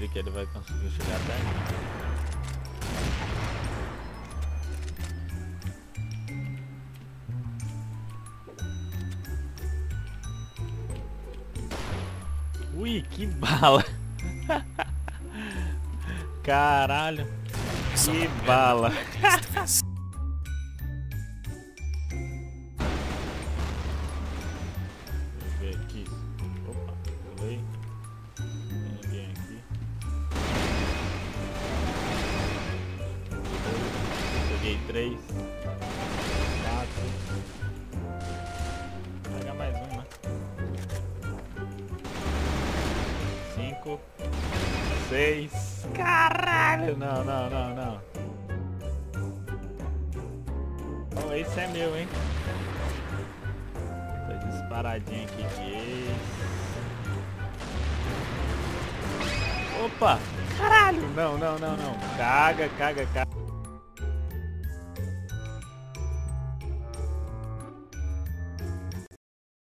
dele que ele vai conseguir chegar até mim. Ui, que bala! Caralho! Que bala! Deixa eu ver aqui. Opa, pulei. Tem ninguém aqui. Peguei 3, 4. Vou pegar mais uma. 5, 6. Caralho! Não, não, não, não. Oh, esse é meu, hein? Tô disparadinho aqui de ex. Opa! Caralho! Não, não, não, não. Caga, caga, caga.